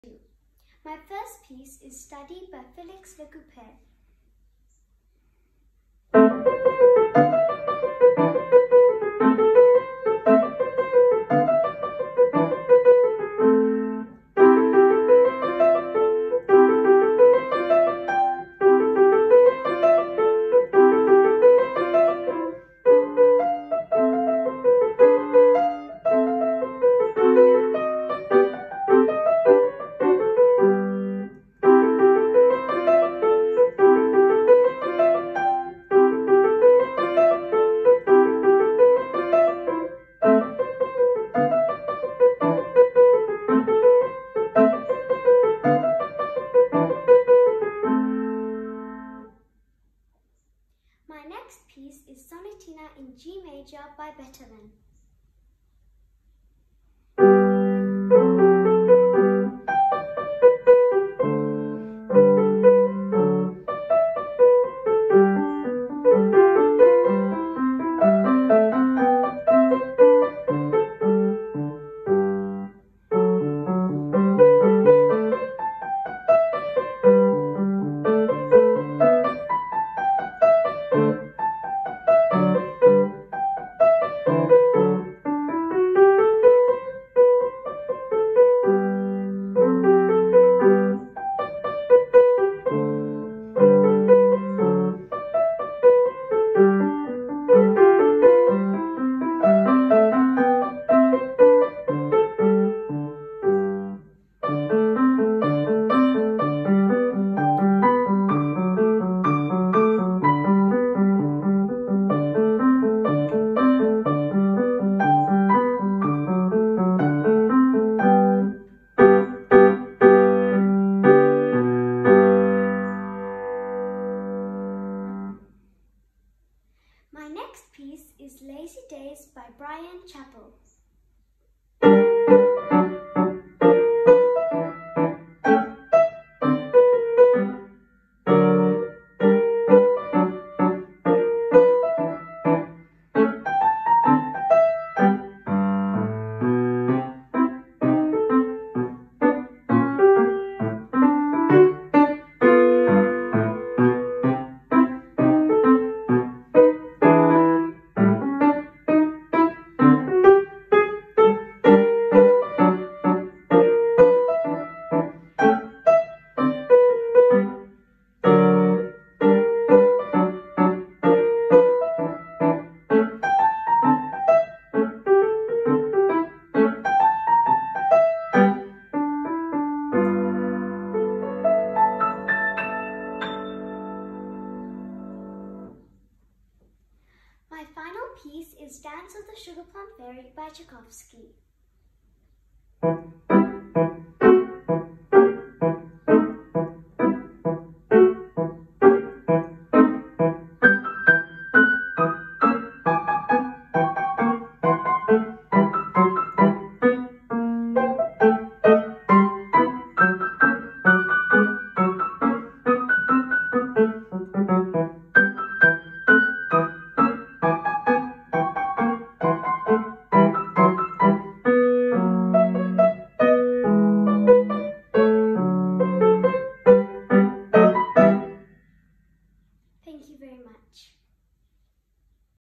My first piece is Study by Félix Lecoupe. My next piece is Sonatina in G major by Beethoven. My next piece is Lazy Days by Brian Chappell. My final piece is Dance of the Sugar Plum Fairy by Tchaikovsky.